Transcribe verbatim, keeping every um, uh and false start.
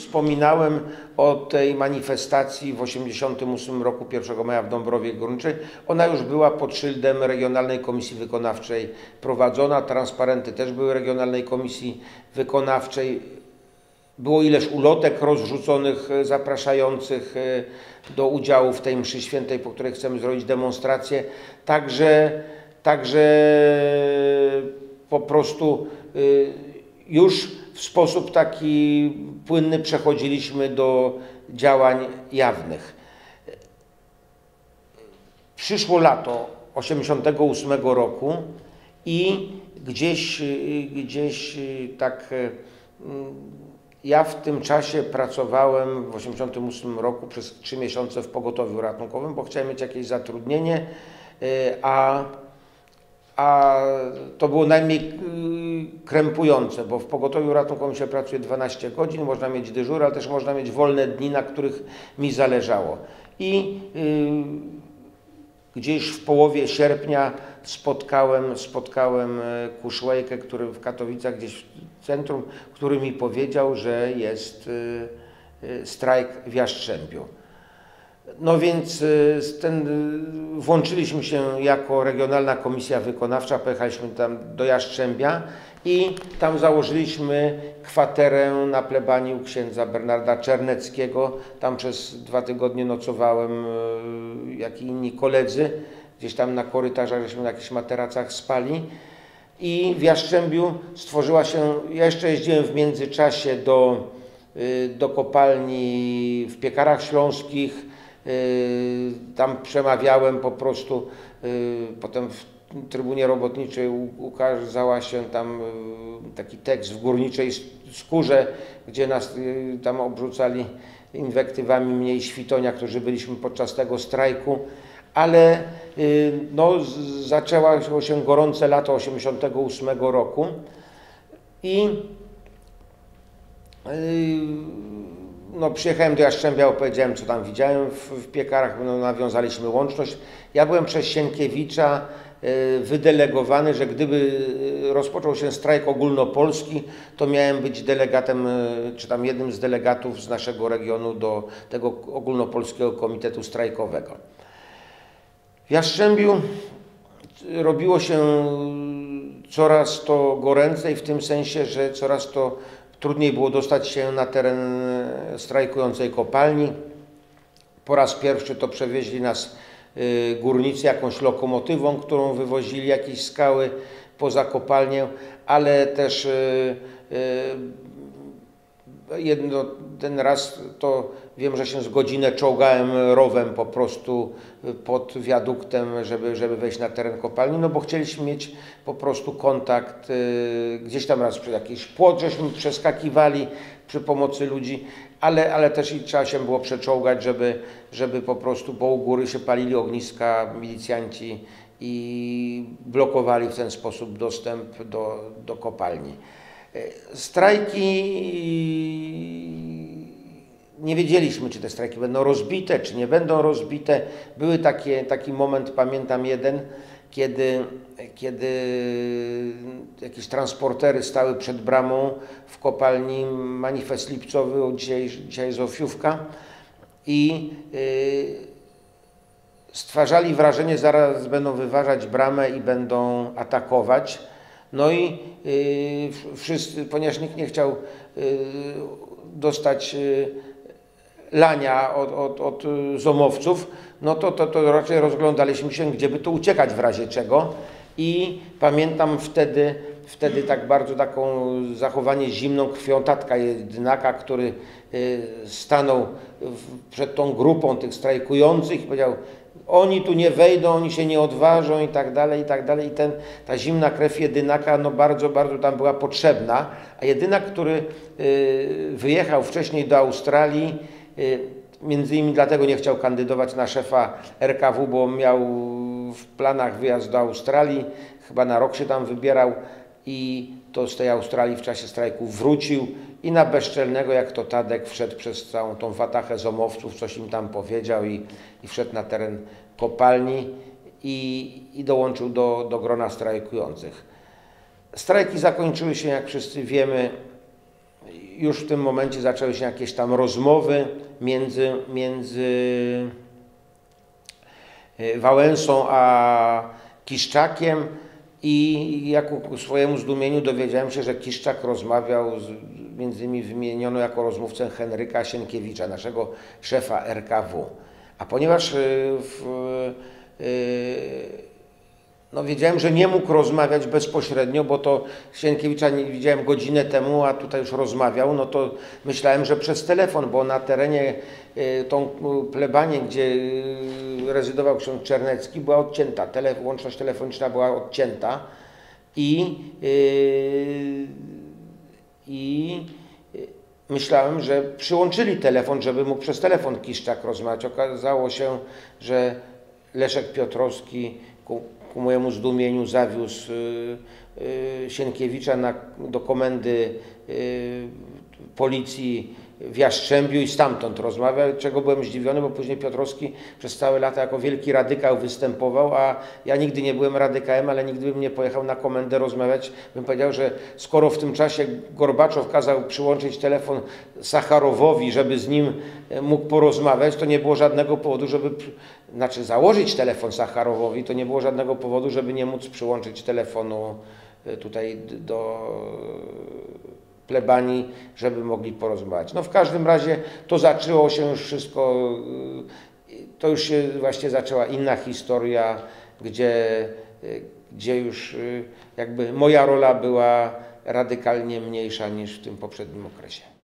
wspominałem o tej manifestacji w osiemdziesiątym ósmym roku, pierwszego maja w Dąbrowie Górniczej. Ona już była pod szyldem Regionalnej Komisji Wykonawczej prowadzona. Transparenty też były Regionalnej Komisji Wykonawczej. Było ileś ulotek rozrzuconych, zapraszających do udziału w tej mszy świętej, po której chcemy zrobić demonstrację. Także, także po prostu już w sposób taki płynny przechodziliśmy do działań jawnych. Przyszło lato osiemdziesiątego ósmego roku i gdzieś, gdzieś tak ja w tym czasie pracowałem w osiemdziesiątym ósmym roku przez trzy miesiące w pogotowiu ratunkowym, bo chciałem mieć jakieś zatrudnienie, a A to było najmniej krępujące, bo w pogotowiu ratunkowym się pracuje dwanaście godzin, można mieć dyżur, ale też można mieć wolne dni, na których mi zależało. I yy, gdzieś w połowie sierpnia spotkałem, spotkałem Kuszłejkę, który w Katowicach, gdzieś w centrum, który mi powiedział, że jest yy, strajk w Jastrzębiu. No więc ten, włączyliśmy się jako Regionalna Komisja Wykonawcza, pojechaliśmy tam do Jastrzębia i tam założyliśmy kwaterę na plebanii u księdza Bernarda Czerneckiego. Tam przez dwa tygodnie nocowałem, jak i inni koledzy. Gdzieś tam na korytarzach żeśmy na jakichś materacach spali. I w Jastrzębiu stworzyła się, ja jeszcze jeździłem w międzyczasie do, do kopalni w Piekarach Śląskich. Tam przemawiałem po prostu, potem w Trybunie Robotniczej ukazała się tam taki tekst w Górniczej Skórze, gdzie nas tam obrzucali inwektywami mnie i Świtonia, którzy byliśmy podczas tego strajku, ale no, zaczęło się gorące lato osiemdziesiątego ósmego roku i no, przyjechałem do Jastrzębia, opowiedziałem, co tam widziałem w, w Piekarach, no, nawiązaliśmy łączność. Ja byłem przez Sienkiewicza y, wydelegowany, że gdyby rozpoczął się strajk ogólnopolski, to miałem być delegatem, y, czy tam jednym z delegatów z naszego regionu do tego ogólnopolskiego komitetu strajkowego. W Jastrzębiu robiło się coraz to goręcej, w tym sensie, że coraz to trudniej było dostać się na teren strajkującej kopalni. Po raz pierwszy to przewieźli nas górnicy jakąś lokomotywą, którą wywozili jakieś skały poza kopalnię, ale też jedno, ten raz to wiem, że się z godzinę czołgałem rowem po prostu pod wiaduktem, żeby, żeby wejść na teren kopalni, no bo chcieliśmy mieć po prostu kontakt, gdzieś tam raz przez jakiś płot żeśmy przeskakiwali przy pomocy ludzi, ale, ale też i trzeba się było przeczołgać, żeby, żeby po prostu, bo u góry się palili ogniska, milicjanci i blokowali w ten sposób dostęp do, do kopalni. Strajki, nie wiedzieliśmy, czy te strajki będą rozbite, czy nie będą rozbite. Były takie, taki moment, pamiętam jeden, kiedy, kiedy jakieś transportery stały przed bramą w kopalni Manifest Lipcowy, dzisiaj, dzisiaj Zofiówka, i yy, stwarzali wrażenie, zaraz będą wyważać bramę i będą atakować. No i yy, wszyscy, ponieważ nikt nie chciał yy, dostać yy, lania od, od, od zomowców, no to, to, to raczej rozglądaliśmy się, gdzie by tu uciekać w razie czego. I pamiętam wtedy, wtedy tak bardzo taką zachowanie zimną krwią tatka Jedynaka, który yy, stanął w, przed tą grupą tych strajkujących i powiedział: oni tu nie wejdą, oni się nie odważą i tak dalej, i tak dalej. I ten, ta zimna krew Jedynaka no bardzo, bardzo tam była potrzebna. A Jedynak, który y, wyjechał wcześniej do Australii, y, między innymi dlatego nie chciał kandydować na szefa R K W, bo miał w planach wyjazd do Australii, chyba na rok się tam wybierał i to z tej Australii w czasie strajku wrócił i na bezczelnego, jak to Tadek, wszedł przez całą tą watachę zomowców, coś im tam powiedział i, i wszedł na teren kopalni i, i dołączył do, do grona strajkujących. Strajki zakończyły się, jak wszyscy wiemy, już w tym momencie zaczęły się jakieś tam rozmowy między, między Wałęsą a Kiszczakiem i ja ku swojemu zdumieniu dowiedziałem się, że Kiszczak rozmawiał, z, między innymi wymieniono jako rozmówcę Henryka Sienkiewicza, naszego szefa R K W. A ponieważ w, no wiedziałem, że nie mógł rozmawiać bezpośrednio, bo to Sienkiewicza nie widziałem godzinę temu, a tutaj już rozmawiał, no to myślałem, że przez telefon, bo na terenie tą plebanię, gdzie rezydował ksiądz Czernecki, była odcięta, Tele, łączność telefoniczna była odcięta i, yy, i myślałem, że przyłączyli telefon, żeby mógł przez telefon Kiszczak rozmawiać. Okazało się, że Leszek Piotrowski ku, ku mojemu zdumieniu zawiózł yy, yy, Sienkiewicza na, do komendy yy, policji w Jastrzębiu i stamtąd rozmawiał, czego byłem zdziwiony, bo później Piotrowski przez całe lata jako wielki radykał występował, a ja nigdy nie byłem radykałem, ale nigdy bym nie pojechał na komendę rozmawiać. Bym powiedział, że skoro w tym czasie Gorbaczow kazał przyłączyć telefon Sacharowowi, żeby z nim mógł porozmawiać, to nie było żadnego powodu, żeby, znaczy założyć telefon Sacharowowi, to nie było żadnego powodu, żeby nie móc przyłączyć telefonu tutaj do plebanii, żeby mogli porozmawiać. No w każdym razie to zaczęło się już wszystko, to już się właśnie zaczęła inna historia, gdzie, gdzie już jakby moja rola była radykalnie mniejsza niż w tym poprzednim okresie.